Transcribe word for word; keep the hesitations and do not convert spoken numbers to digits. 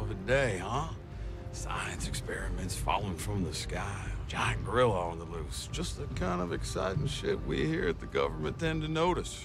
of a day, huh? Science experiments falling from the sky, giant gorilla on the loose. Just the kind of exciting shit we here at the government tend to notice.